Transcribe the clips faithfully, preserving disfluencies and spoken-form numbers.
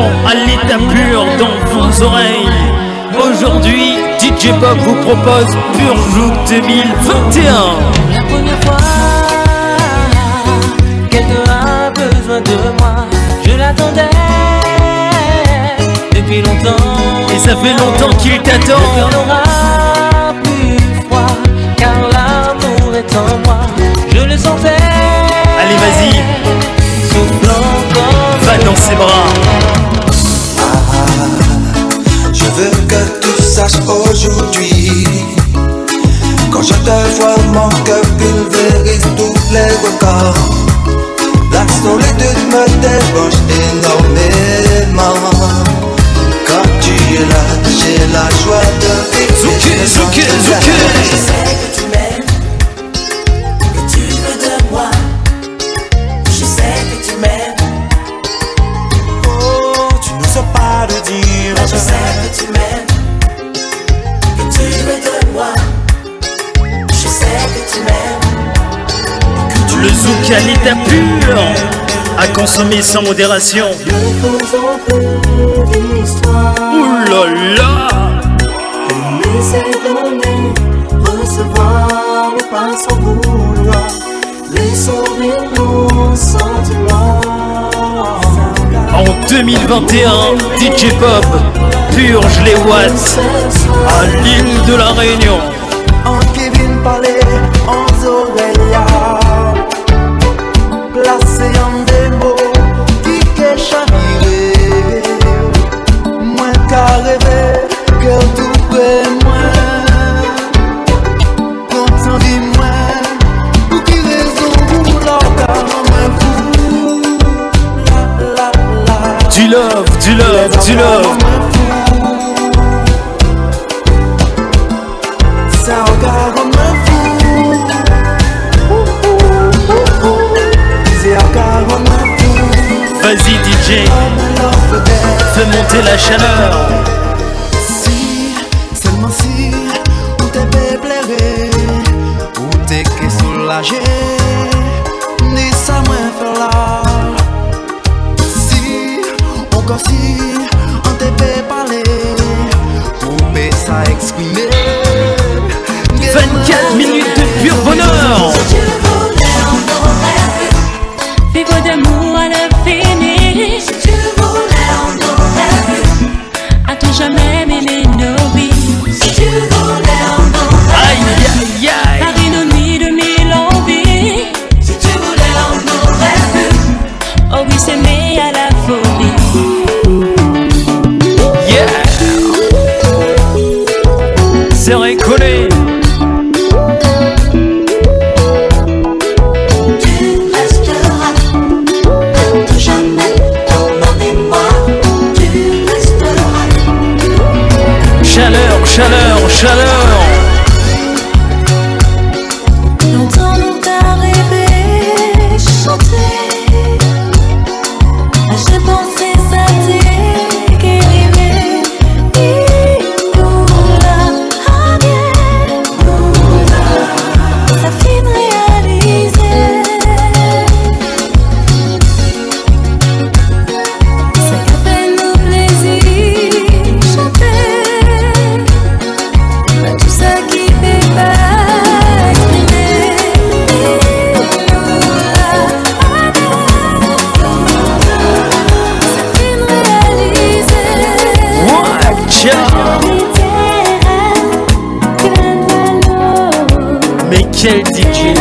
à l'état pur dans vos oreilles. Aujourd'hui, D J Bob vous propose Pur Jouk deux mille vingt et un. La première fois quelqu'un a besoin de moi, je l'attendais depuis longtemps. Et ça fait longtemps qu'il t'attend. Le cœur n'aura plus froid, car l'amour est en moi, je le sentais. Allez, vas-y, soufflant comme va dans ses bras. Je veux que tu saches aujourd'hui, quand je te vois mon cœur pulvérise tous les records. La solitude me dérange énormément. Quand tu es là, j'ai la joie de vivre. Zouké, zouké, zouké. Je sais que tu m'aimes, que tu veux de moi. Je sais que tu m'aimes. Oh, tu n'oses pas le dire. Je sais que tu m'aimes, que tu veux de moi. Je sais que tu m'aimes. Le zouk à l'état pur, à consommer sans modération. Ne faisons plus d'histoire. Ouh là là. Laissez donner, recevoir, mais pas sans vouloir. Laissons vivre nos sentiments. En deux mille vingt et un, D J Bob purge les watts à l'île de la Réunion. En Kevin parler, en Zoreya, placé en des mots qui que chaviré. Moi qu'à rêver, que tout près moi. Content dis-moi, pour qui raison pour l'organe me fou. La la la. Du love, du love, du love. Ça regarde me fou. C'est regarde me fou. Vas-y D J, fais monter la chaleur. Si, seulement si, ou t'es bébléré, ou t'es que soulagé, ni ça moins faire là. Si, encore si, on t'est bé parler, ou bé ça exprimer. vingt-quatre minutes de pur bonheur. Si tu voulais, on aurait pu. Vivre d'amour à l'infini. Si tu voulais, on aurait pu. À tout jamais mêler nos vies. Si tu voulais, on aurait Aïe aïe aïe. Par une nuit de mille envies. pu. Si tu voulais, on aurait pu. Oh oui, s'aimer à la folie. Yeah. C'est récollé. Tu resteras à tout jamais dans ma mémoire. Tu resteras. Chaleur, chaleur, chaleur. Longtemps l'on t'a rêvé, chanté. À je pensais ça t'est guéri. Il nous l'a bien. Ça finit réalisé. Ça appelle nos plaisirs chanter. Pas tout ça qui fait pas exprimer. Il nous l'a ça finit réalisé. Watch out. Mais quel D J.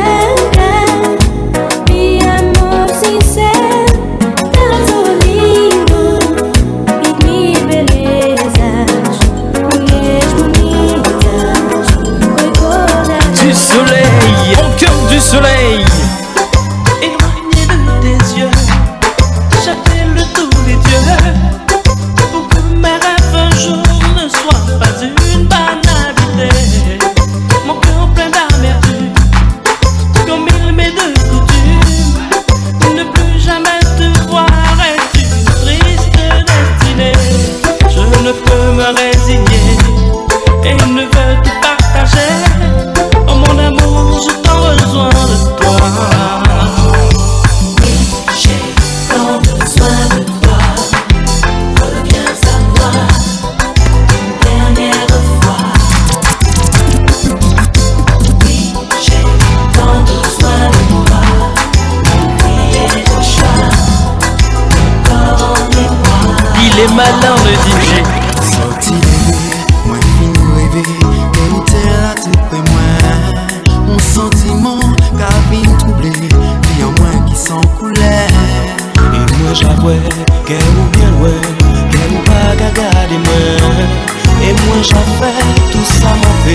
Mi amor sincero, tanto lindo e mi belezas, mulheres bonitas, oi todas. Du soleil, au cœur du soleil. éloigné de tes yeux, j'appelle tous les dieux pour que mes rêves un jour ne soient pas une banalité. Mon cœur plein d'amertume et moi j'en fais tout ça monter.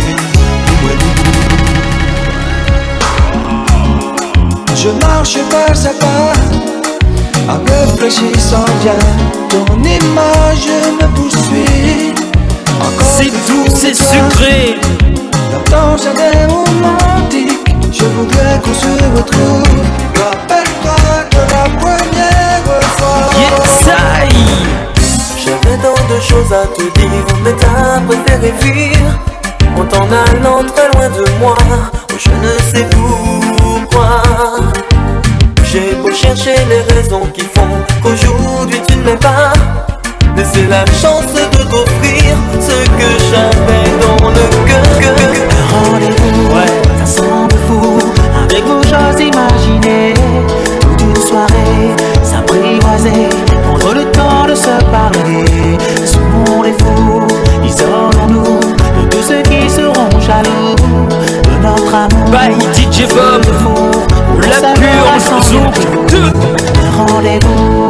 Je marche pas à pas, en réfléchissant bien. Ton image me poursuit. C'est doux, c'est sucré. Dans ton jardin romantique, je voudrais qu'on se retrouve. Rappelle-toi de la première fois. Yes, I. J'avais tant de choses à te dire, mais t'as préféré fuir en t'en allant très loin de moi. Oh, je ne sais pourquoi. J'ai beau chercher les raisons qui font qu'aujourd'hui tu ne m'aimes pas, mais c'est la chance de t'offrir ce que j'avais dans le cœur. Rendez-vous, ouais, ça semble fou, avec vos choses imaginées. Toute une soirée, s'apprivoiser, prendre le temps de se parler. Souvent les fous, isolons-nous de tous ceux qui seront jaloux de notre amour. By D J Bob, la purge zouk deux. Rendez-vous.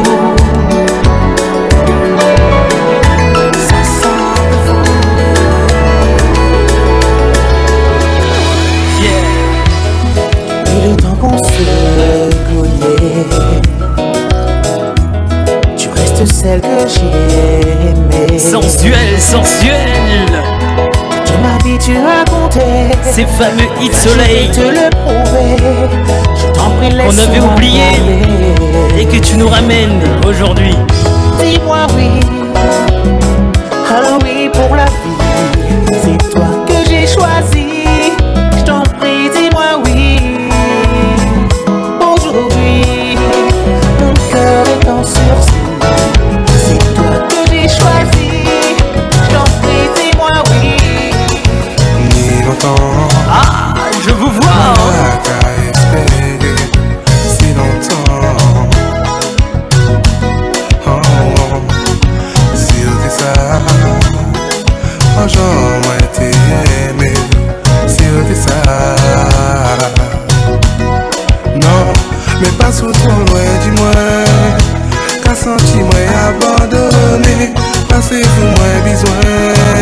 Tu restes celle que j'ai aimée. Sensuelle, sensuelle. Tu m'habitues à compter Ces fameux hits soleil te le prouver. Je t'en prie, laisse-moi qu'on avait oublié aller. et que tu nous ramènes aujourd'hui. Dis-moi oui, ah oui pour la vie. C'est toi que j'ai choisi. Je t'en prie, dis-moi oui. Aujourd'hui, mon cœur est en sursis. C'est toi que j'ai choisi. Je t'en prie, dis-moi oui. Ni longtemps, Ah, je vous vois. qu'à espérer si longtemps. Oh, oh, si on dit ça, oh, j'aurais été aimé. Si on dit ça, non, mais pas sous trop loin du moins. Qu'à sentir moi abandonné, passer pour moi besoin.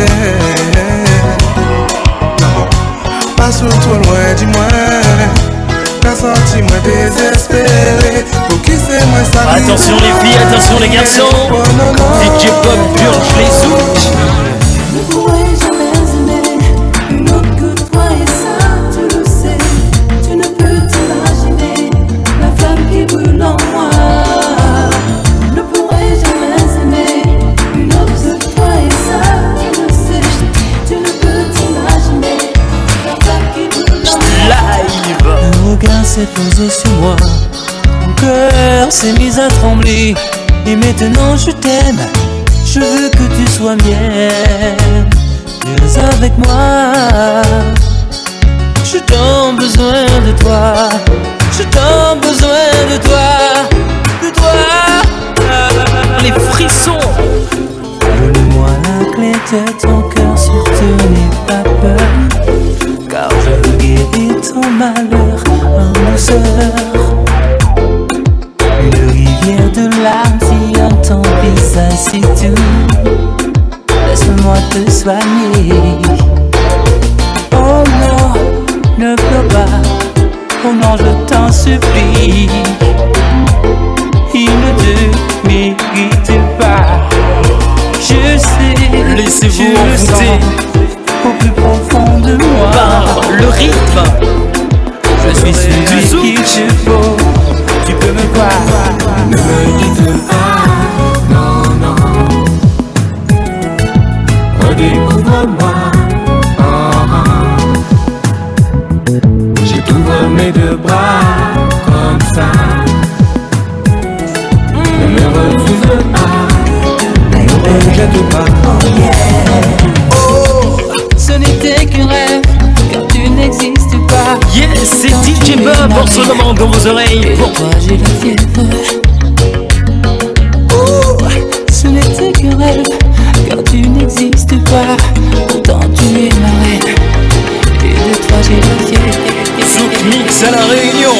Non, pas sous trop loin du moins. Qu'à sentir moi désespéré. Pour qui c'est moi ça? Attention les filles, attention les garçons. Oh, non, non. D J Bob purge les zouks. Ne pourrais jamais aimer une autre que toi et ça tu le sais. Tu ne peux t'imaginer la flamme qui brûle en moi. Ne pourrais jamais aimer une autre que toi et ça tu le sais. Tu ne peux t'imaginer la flamme qui brûle en moi. Live. Un regard s'est posé sur moi, mon cœur s'est mis à trembler. Et maintenant je t'aime, je veux que tu sois mienne. Viens avec moi, je t'en besoin de toi. Je t'en besoin de toi, de toi. Les frissons. Donne-moi la clé de ton cœur, surtout n'aie pas peur, car je veux guérir ton malheur en douceur. Une rivière de larmes sillonne ton visage, c'est tout. Laisse-moi te soigner. Oh non, ne pleure pas. Oh non, je t'en supplie. Il ne te mérite pas. Je sais, Laissez-vous je le envoûter sens au plus profond de moi. par le rythme. Je suis celui du zouk. qu'il te faut. Tu peux me croire. Ne me quitte pas, non, non. Redécouvre-moi, oh, oh. Je t'ouvre mes deux bras comme ça. Ne me refuse pas, ne me rejette pas. Ce n'était qu'un rêve, car tu n'existes pas. Yes, c'est D J Bob en ce moment dans vos oreilles. Et Pour toi j'ai la fièvre. Oh, ce n'était qu'un rêve, car tu n'existes pas. Pourtant tu es ma reine. Et de toi j'ai la fièvre. Zouk Mix à la Réunion.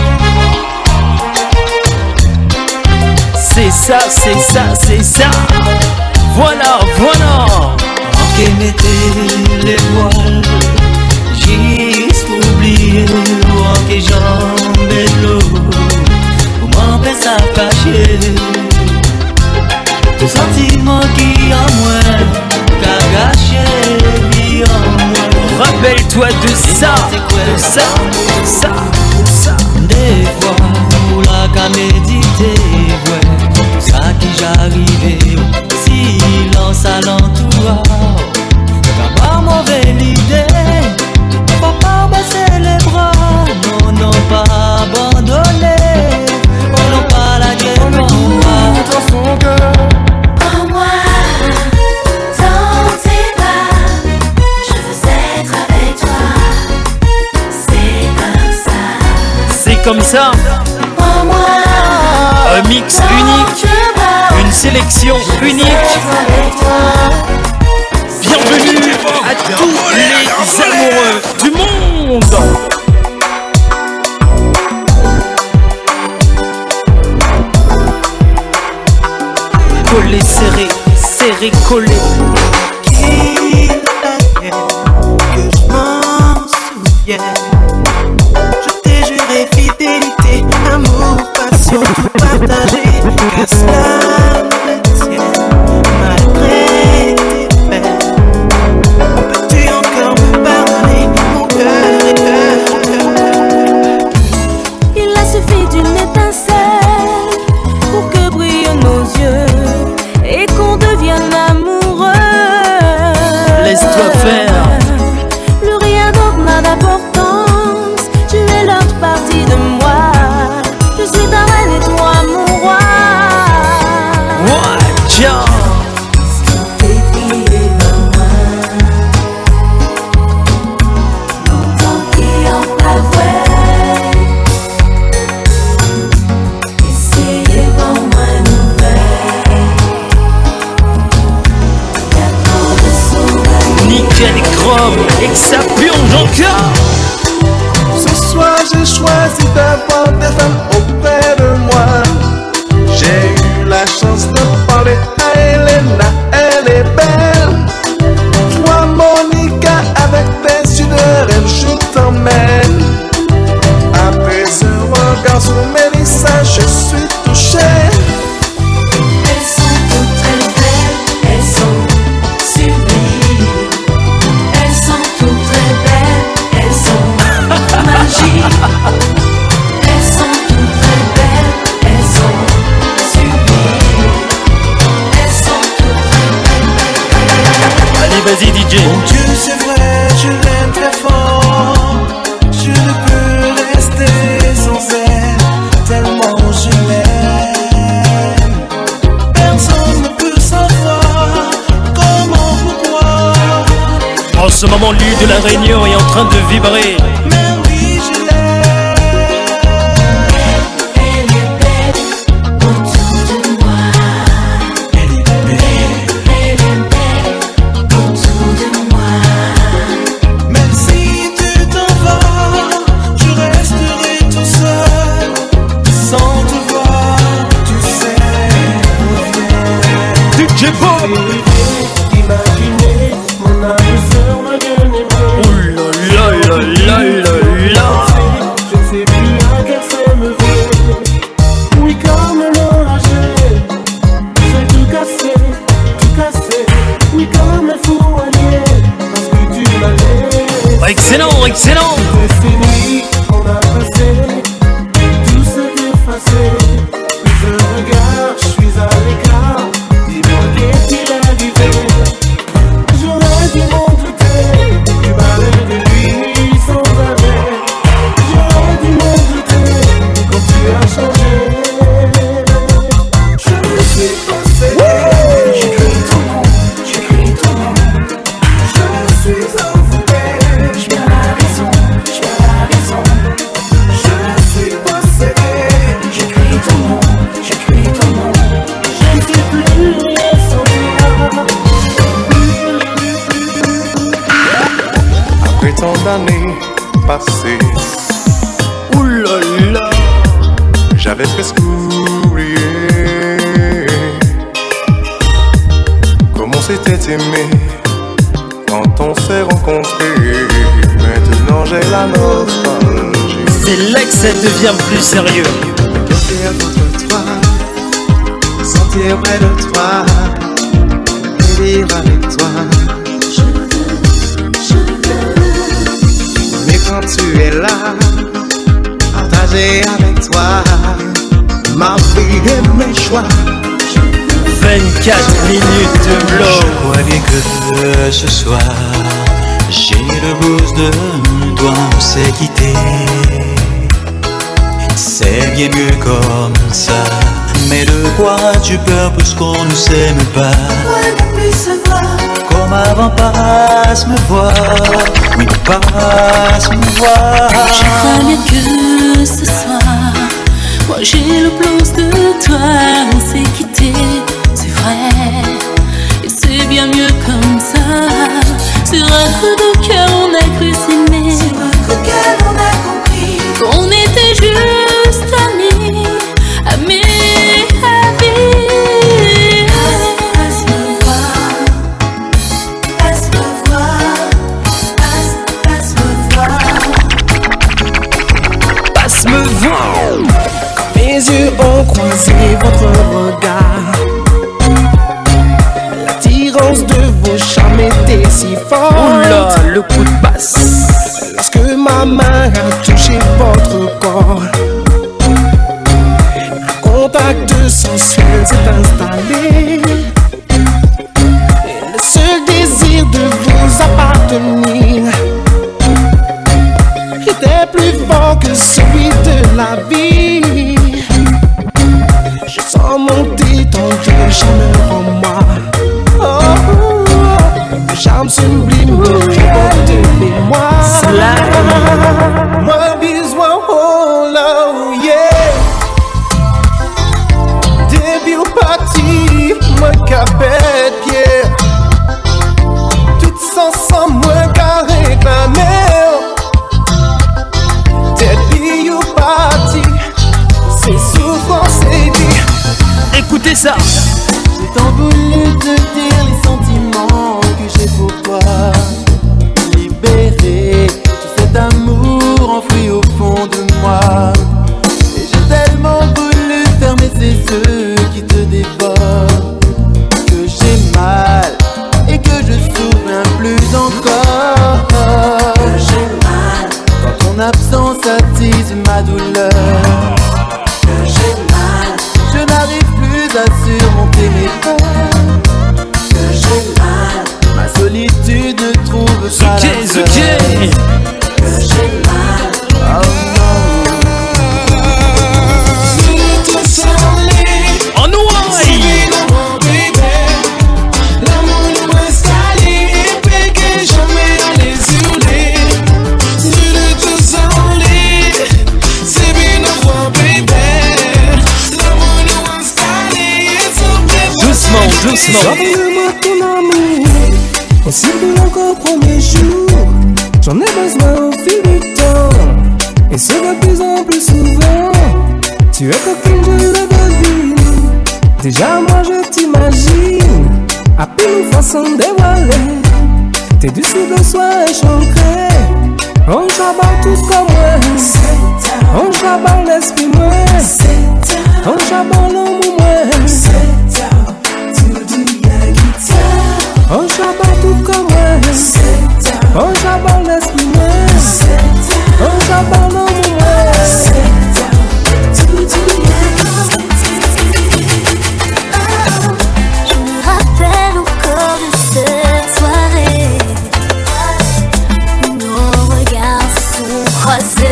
C'est ça, c'est ça, c'est ça. te mettais les voiles, juste pour oublier loin que j'en ai l'eau, pour m'empêcher à cacher tout sentiment qui en moi, qu'a gâché vie en moi. Rappelle-toi de ça, de ça, de ça, de ça. Des fois, pour la qu'à méditer, ouais, tout ça qui j'arrivais, silence à l'entourage, car pas mauvaise idée, faut pas baisser les bras, non, non, pas abandonner, on n'a pas la guerre pour moi. Dans son cœur, Prends-moi dans tes bras, je veux être avec toi, c'est comme ça. C'est comme ça, Prends-moi un mix dans unique, tes bras, une sélection unique. avec toi. Bienvenue à tous les amoureux du monde. Collé, serré, serré, collé. Qu'il fallait que je m'en souvienne. Je t'ai juré fidélité, amour, passion, tout partagé. Qu'à cela ne tienne, malgré tes peines. Peux-tu encore me pardonner, mon cœur est cœur? Il a suffi d'une étincelle pour que brillent nos yeux et qu'on devienne amoureux. Laisse-toi faire. Plus rien d'autre n'a d'importance. Tu es l'autre partie de moi. Je suis ta reine et toi mon roi. Watch out. Nickel chrome et que ça plonge encore. ce soir j'ai choisi d'avoir des femmes auprès de moi. J'ai eu la chance de parler à Elena, elle est belle. Toi Monica, avec tes yeux de rêve, je t'emmène. Après un regard sur Mélissa, je suis touché. Elles sont toutes très belles, elles sont sublimes. Elles sont toutes très belles, elles sont magiques. Elles sont toutes très belles, elles sont sublimes. Elles sont toutes très belles. Allez, vas-y D J. Mon Dieu, c'est vrai, je l'aime très fort. Je ne peux rester sans elle, tellement je l'aime. Personne ne peut savoir comment, pourquoi. En ce moment, l'île de la Réunion est en train de vibrer. Mais oui, je l'aime. Elle est belle autour de moi. Elle est belle. Elle est belle autour de moi. Même si tu t'en vas, je resterai tout seul. Sans te voir, tu sais, D J Pop. Imaginez mon âme sœur, ma bien-aimée. Ouh là là là là là là. Je ne sais plus à quel se me veut. Oui, comme l'enragé, j'ai tout cassé, tout cassé. Oui, comme un fou allié, parce que tu m'as laissé. Excellent, excellent. Ces nuits qu'on a passées, tout s'est effacé. Plus un regard, je suis à l'écart. Dis-moi qu'est-il arrivé. J'aurais dû m'en douter, tu parlais de lui sans arrêt. J'aurais dû m'en douter, quand tu as changé. Je me suis possédé. J'écris ton nom, j'écris ton nom. Je suis envoûté. Je perds la raison, je perds la raison. Je suis possédé. J'écris ton nom, j'écris ton nom. Je ne sais plus rien sans toi. Après tant d'années passées, Ouh là là. j'avais presque oublié comment c'était aimé quand on s'est rencontrés. Maintenant j'ai la nostalgie. C'est là que ça devient plus sérieux. Regarder contre toi, sentir près de toi, et vivre avec toi. Mais quand tu es là, partager avec toi ma vie et mes choix. vingt-quatre minutes de blow. Je crois bien que ce soir j'ai le blues de toi, on s'est quitté. C'est bien mieux comme ça. Mais de quoi tu peur puisqu'on ne s'aime pas? Ouais, ne plus savoir. Comme avant, passe me voir. Oui, passe me voir. Je crois bien que ce soir, moi j'ai le blues de toi. On s'est quitté, c'est vrai, et c'est bien mieux comme ça. Sur un coup de cœur on a cru s'aimer. Sur un coup de cœur on a compris qu'on était juste amis, amis, amis. Passe me voir, passe me voir, passe, passe me voir. Passe me voir. Quand mes yeux ont croisé votre regard, l'attirance de vos charmes était si forte. Oula, le coup de basse. Lorsque ma main a touché votre corps, un contact sensuel s'est installé. Et le seul désir de vous appartenir était plus fort que celui de la vie. Je sens monter ton cœur charmeur en moi. Oh, oh, oh. Le charme sublime me révolte de mémoire. Moi besoin, oh là, oh yeah. Début au parti, moi capette pied. Tout ensemble, moi qu'à réclamer. Début au parti, c'est souffrance et vie. Écoutez ça. J'ai tant voulu te dire les sentiments que j'ai pour toi. Libérer tout cet amour enfoui au fond de moi. Et j'ai tellement voulu fermer ces yeux qui te dévorent, que j'ai mal et que je souviens plus encore. Que j'ai mal quand ton absence attise ma douleur. Que j'ai mal, je n'arrive plus à surmonter mes peurs. Que j'ai mal, ma solitude ne trouve pas la Zuké, peur. Zuké. Que j'ai mal, oh non. En ouaille. Doucement, doucement. Donne-moi ton amour, aussi que encore premier jour. J'en ai besoin au fil du temps, et ce de plus en plus souvent. Tu es coquine, je le devine. Déjà moi je t'imagine, à pile une façon dévoilée. T'es du cible, soin et chancré. On j'aborde tout comme moi. On j'aborde l'esprit moi. On j'aborde l'amour moi. On j'aborde tout comme moi. On j'aborde l'esprit moi. On j'aborde l'amour moi. Je me rappelle encore de cette soirée où nos regards se sont croisés.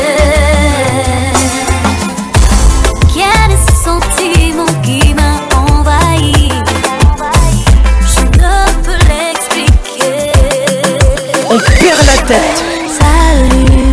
Quel est ce sentiment qui m'a envahi? Je ne peux l'expliquer. On perd la tête. Salut.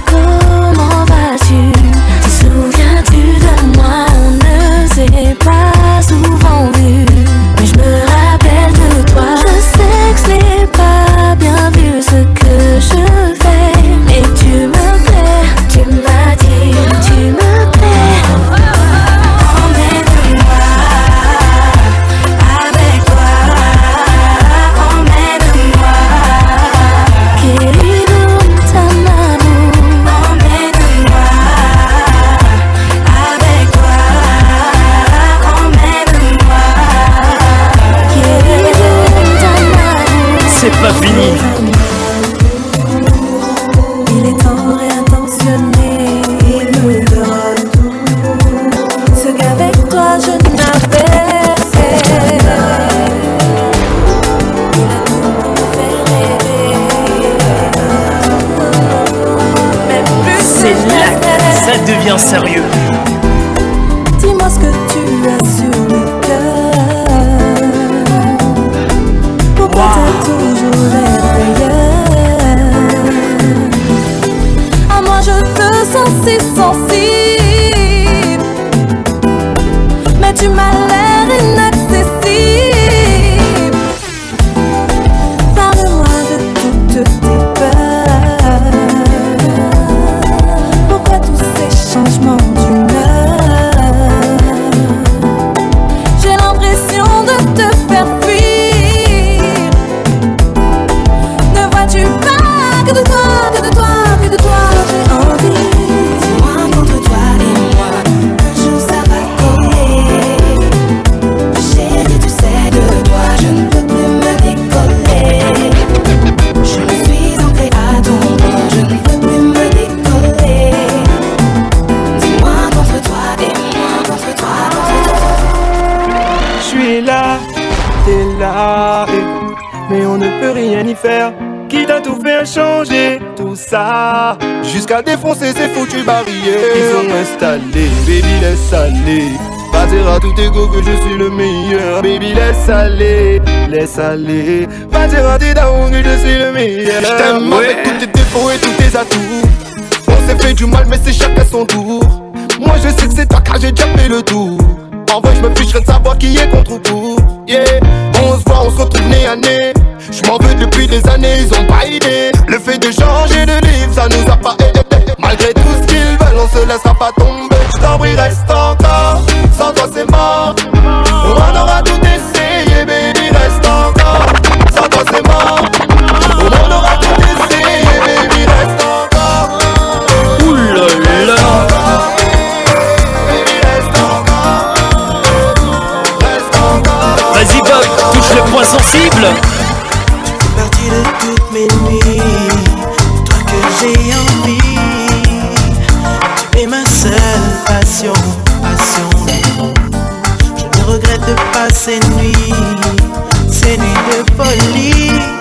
séparer, mais on ne peut rien y faire. Qui t'a tout fait changer, tout ça, jusqu'à défoncer ces foutus barrières. Ils ont installé, baby laisse aller. Pas dire à tout ego que je suis le meilleur. Baby laisse aller, laisse aller. Pas dire à tes darons que je suis le meilleur. Je t'aime avec tous tes défauts et tous tes atouts. On s'est fait du mal mais c'est chacun son tour. Moi je sais que c'est toi car j'ai déjà fait le tour. En vrai je me ficherais de savoir qui est contre ou pour. Yeah, on se voit, on se retrouve nez à nez. Je m'en veux depuis des années, ils ont pas idée. Le fait de changer de livre, ça nous a pas aidé. Malgré tout ce qu'ils veulent, on se laissera pas tomber. Je t'en prie, reste encore. Sans toi c'est mort. On aura tout essayé, baby, reste encore. Sans toi c'est mort. On aura tout essayé, baby, reste encore. Oulala. Vas-y Bob, touche le point sensible. Partie de toutes mes nuits, toi que j'ai envie. Tu es ma seule passion, passion. Je ne regrette pas ces nuits, ces nuits de folie.